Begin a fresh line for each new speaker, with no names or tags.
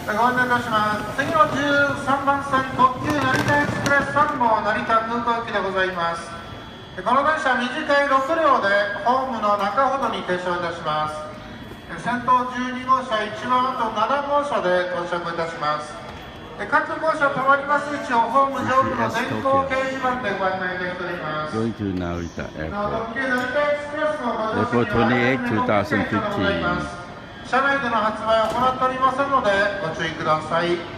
ご案内いたします。次の13番線特急成田エクスプレス3号成田空港行きでございます。この電車短い6両でホームの中ほどに停車いたします。先頭12号車、一番後7号車で到着いたします。各号車止まります位置をホーム上部の電光掲示板でご案内いたしております。
Going to Narita
特
Airport.
急成田エクスプレスのご乗車
April 28,
には
2015.
車内での発売を行っておりませんのでご注意ください。